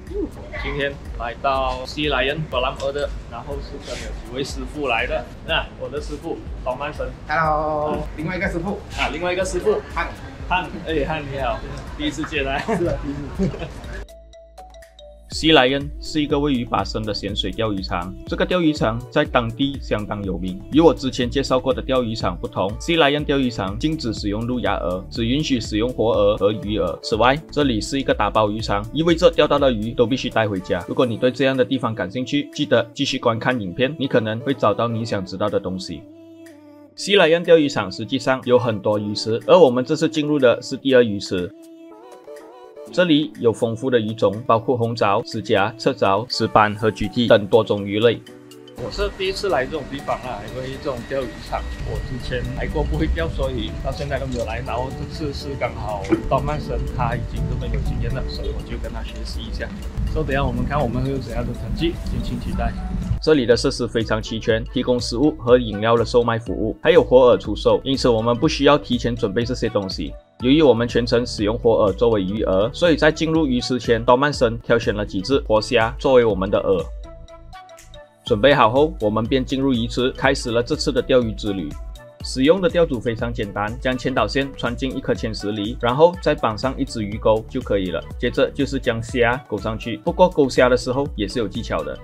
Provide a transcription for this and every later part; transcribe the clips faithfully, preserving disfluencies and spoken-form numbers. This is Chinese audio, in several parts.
今天来到西莱恩伯兰尔的，然后是跟有几位师傅来的。那我的师傅董曼生 ，Hello，、嗯、另外一个师傅啊，另外一个师傅汉汉，哎汉你好，第一次见来。 是啊，第一次。 西莱恩是一个位于巴生的咸水钓鱼场，这个钓鱼场在当地相当有名。与我之前介绍过的钓鱼场不同，西莱恩钓鱼场禁止使用路亚饵，只允许使用活饵和鱼饵。此外，这里是一个打包鱼场，意味着钓到的鱼都必须带回家。如果你对这样的地方感兴趣，记得继续观看影片，你可能会找到你想知道的东西。西莱恩钓鱼场实际上有很多鱼池，而我们这次进入的是第二鱼池。这里有丰富的鱼种，包括红藻、石夹、侧藻、石斑和菊鲫等多种鱼类。 我是第一次来这种地方啦，因为这种钓鱼场我之前来过不会钓，所以到现在都没有来。然后这次是刚好董曼生他已经这么有经验了，所以我就跟他学习一下。所以等一下我们看我们会有怎样的成绩，敬请期待。 这里的设施非常齐全，提供食物和饮料的售卖服务，还有活饵出售，因此我们不需要提前准备这些东西。由于我们全程使用活饵作为鱼饵，所以在进入鱼池前，董曼生挑选了几只活虾作为我们的饵。准备好后，我们便进入鱼池，开始了这次的钓鱼之旅。使用的钓组非常简单，将牵导线穿进一颗铅石里，然后再绑上一只鱼钩就可以了。接着就是将虾勾上去，不過勾虾的時候也是有技巧的。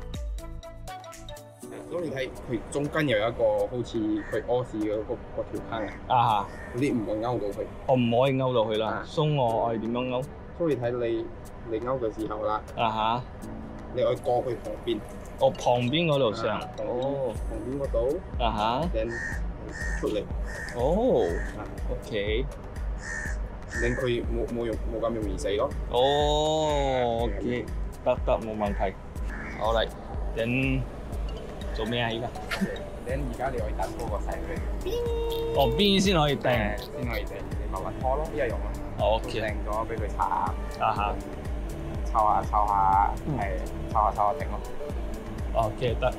咁你睇佢中間有一個好似佢屙屎嗰個嗰條坑啊， 啊嗰啲唔會勾到佢。 我唔可以勾到佢啦， 啊所以我我係點樣勾？ 所以你睇你你勾嘅時候啦， 啊哈， 你可以過去旁邊。 我旁邊嗰度上， 啊哦， 旁邊嗰度， 啊哈， then 出嚟， 哦啊 ，OK， 令佢冇冇用冇咁容易死咯。 哦，OK，得得冇問題。好嚟，等做咩啊？依家？ then 而家你可以等嗰個細佢， 哦，邊先可以掟？ 誒先可以掟，你慢慢拖咯，一樣用咯。 哦掟 ，OK， 咗俾佢擦下， 啊哈， 抽下抽下，係抽下抽下停咯。 OK 得。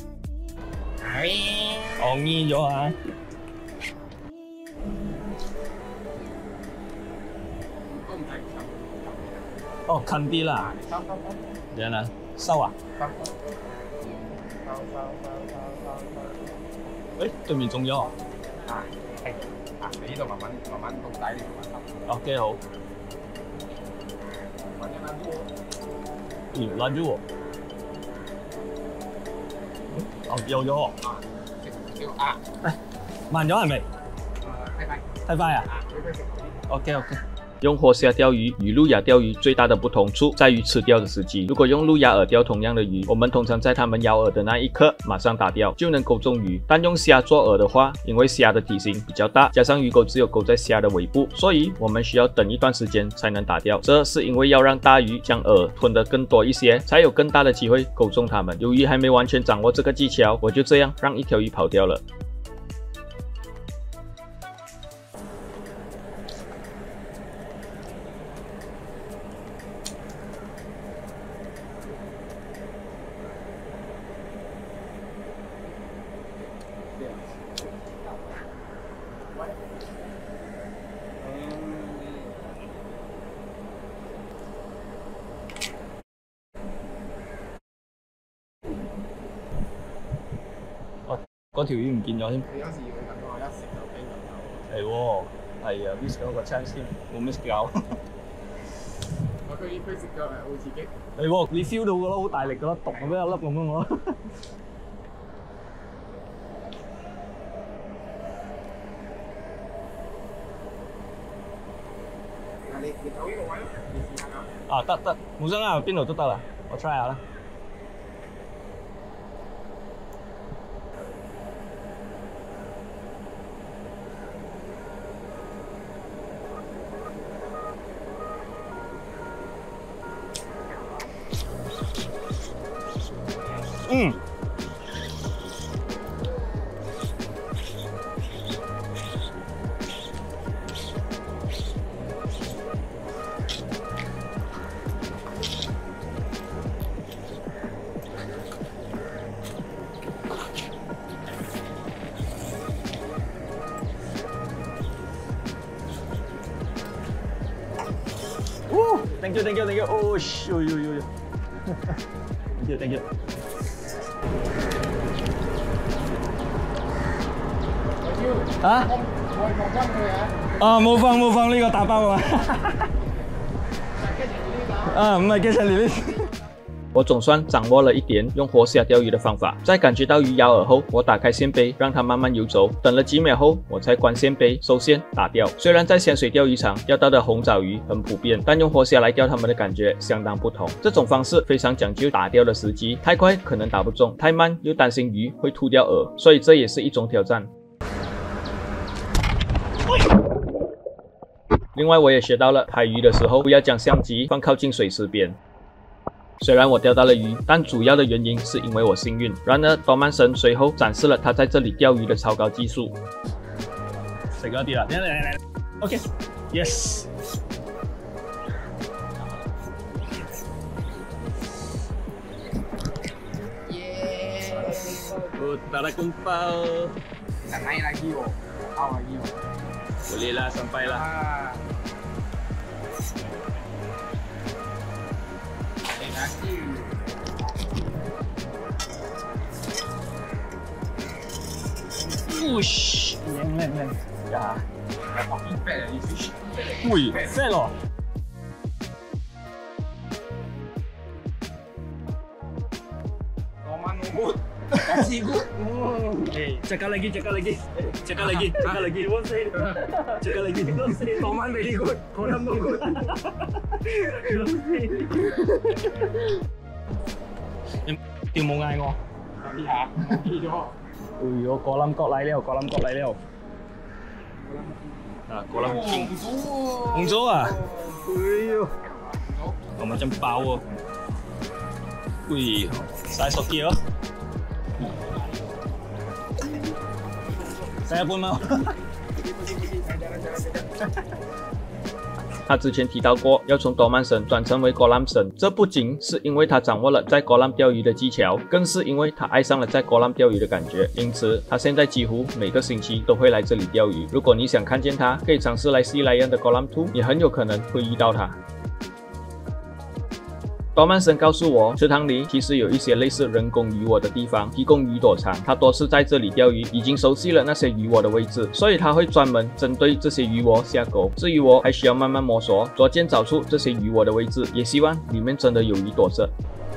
我醫咗啊！哦，近啲啦， 收收收。 點啊？收啊？ 收收收收收收。 誒，對面中咗啊啊，係啊，你呢度慢慢慢慢到底，你慢慢收。 ？OK 好。 慢慢拉住我。 咦，攔住我。哦，有咗喎。 啊，叫啊， 慢咗係咪？ 誒，太快。 太快啊啊，俾佢食啲。 ？OK OK。 用活虾钓鱼与路亚钓鱼最大的不同处在于吃钓的时机。如果用路亚饵钓同样的鱼，我们通常在它们咬饵的那一刻马上打掉，就能勾中鱼。但用虾做饵的话，因为虾的体型比较大，加上鱼钩只有勾在虾的尾部，所以我们需要等一段时间才能打掉。这是因为要让大鱼将饵吞得更多一些，才有更大的机会勾中它们。由于还没完全掌握这个技巧，我就这样让一条鱼跑掉了。 嗰條魚唔見咗添。 你有時要等我一食就俾人走。 係喎，係啊 ，miss 咗個 chance 添，冇 miss 掉。 我佢佢食咗係好刺激。 係喎，你 feel 到噶咯，好大力噶咯，毒咁一粒咁樣我。 你你走呢個位咯，你試下啊。 啊，得得，冇聲啦，邊度都得啦，我 try 下啦。嗯。Thank thank you, thank you, thank you. Oh, yo, yo, yo, yo. Thank you, thank you. 啊？啊，冇放冇放呢個打包啊！啊，唔係機場嚟呢。我总算掌握了一点用活虾钓鱼的方法。在感觉到鱼咬饵后，我打开线杯，让它慢慢游走。等了几秒后，我才关线杯，收线打钓。虽然在咸水钓鱼场钓到的红藻鱼很普遍，但用活虾来钓它们的感觉相当不同。这种方式非常讲究打钓的时机，太快可能打不中，太慢又担心鱼会吐掉饵，所以这也是一种挑战。另外，我也学到了拍鱼的时候不要将相机放靠近水池边。虽然我钓到了鱼，但主要的原因是因为我幸运。然而，多曼神随后展示了他在这里钓鱼的超高技术。这个地了，来来来来 ，OK，Yes。Oh, tak ada kumpul. Tak naik lagi oh. Kau lagi oh. Boleh lah, sampai lah. Eh, nasi. Ush, leng leng leng. Ya. Dah fucking fat lah ni fish. Ui, fat loh. Toman nunggut. Kasih gut. Eh, cakap lagi, cakap lagi. Cakap lagi, cakap lagi. Cakap lagi. Toman very good. Kolam no good. Em tìm một ngày ngon. Đi hả? Đi cho. Ui, có kolam cọp lại leo, kolam cọp lại leo. À, kolam king. Ung số à? Ui, oh, macam pau oh. Ui, size oke oh. Saya pun mau. 他之前提到过要从多曼神转成为果兰神，这不仅是因为他掌握了在果兰钓鱼的技巧，更是因为他爱上了在果兰钓鱼的感觉。因此，他现在几乎每个星期都会来这里钓鱼。如果你想看见他，可以尝试来西莱恩的果兰兔，也很有可能会遇到他。多曼神告诉我，池塘里其实有一些类似人工鱼窝的地方，提供鱼躲藏。他多次在这里钓鱼，已经熟悉了那些鱼窝的位置，所以他会专门针对这些鱼窝下钩。至于我，还需要慢慢摸索，逐渐找出这些鱼窝的位置，也希望里面真的有鱼躲着。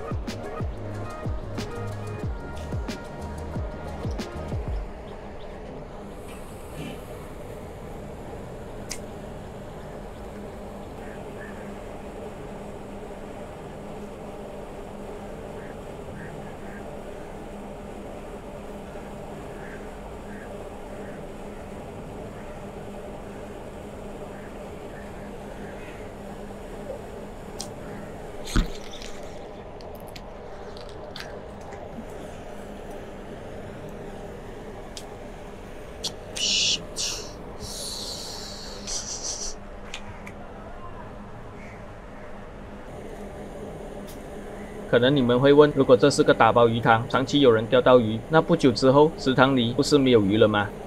可能你们会问，如果这是个打包鱼塘，长期有人钓到鱼，那不久之后池塘里不是没有鱼了吗？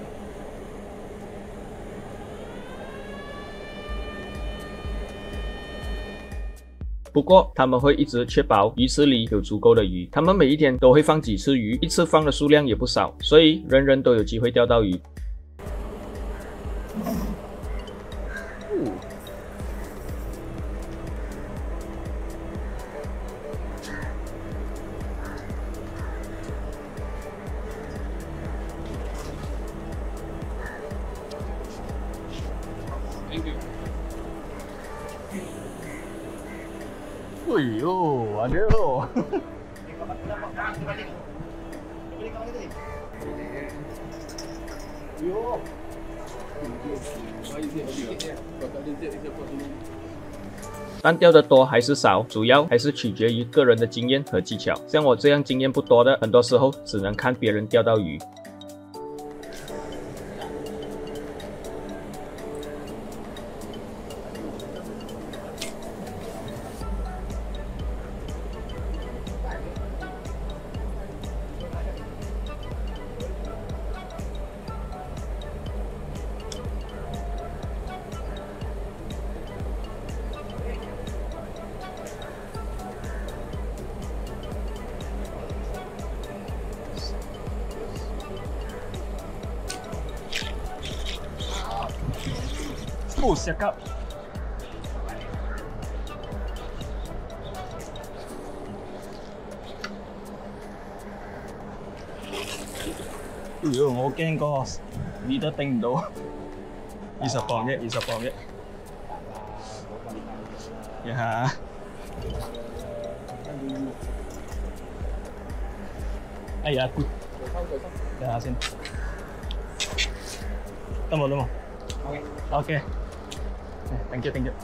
不过他们会一直确保鱼池里有足够的鱼，他们每一天都会放几次鱼，一次放的数量也不少，所以人人都有机会钓到鱼。哎呦，ada loh. Yo. 但钓得多还是少，主要还是取决于个人的经验和技巧。像我这样经验不多的，很多时候只能看别人钓到鱼。 不下高。哎呦，我驚個魚都頂唔到，二十磅啫，二十磅啫。一下。哎呀，攰。等下先。得冇得冇 ？OK。OK。Thank you，thank you。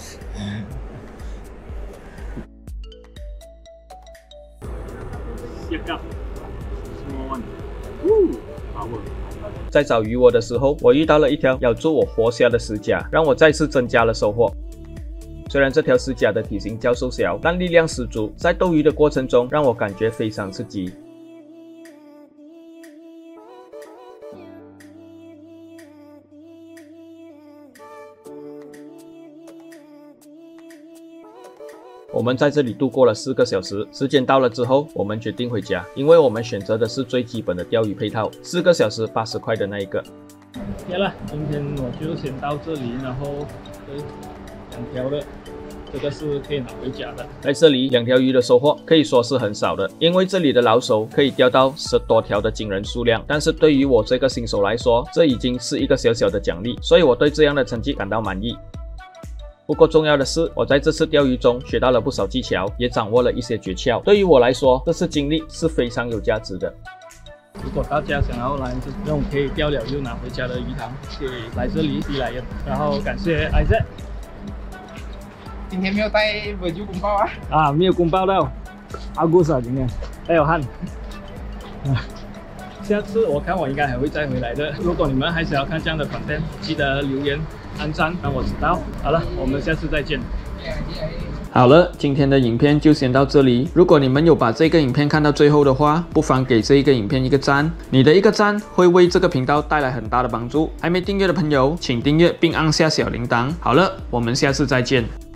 一級 ，small one。 在找鱼饵的时候，我遇到了一条咬住我活虾的石甲，让我再次增加了收获。虽然这条石甲的体型较瘦小，但力量十足，在斗鱼的过程中让我感觉非常刺激。我们在这里度过了四个小时，时间到了之后，我们决定回家，因为我们选择的是最基本的钓鱼配套，四个小时八十块的那一个。 好了，今天我就先到这里，然后对两条的，这个是可以拿回家的。 在这里，两条鱼的收获可以说是很少的，因为这里的老手可以钓到十多条的惊人数量，但是对于我这个新手来说，这已经是一个小小的奖励，所以我对这样的成绩感到满意。不过重要的是，我在这次钓鱼中学到了不少技巧，也掌握了一些诀窍。对于我来说，这次经历是非常有价值的。 如果大家想要来这种可以钓了又拿回家的鱼塘，可以来这里西来源。然后感谢艾泽。 今天没有带尾鱼公报啊？ 啊，没有公报到。阿古斯啊，今天还有汗。下次我看我应该还会再回来的。如果你们还想要看这样的 content， 记得留言、按赞，让我知道。好了，我们下次再见。 好了，今天的影片就先到这里。如果你们有把这个影片看到最后的话，不妨给这一个影片一个赞。你的一个赞会为这个频道带来很大的帮助。还没订阅的朋友，请订阅并按下小铃铛。好了，我们下次再见。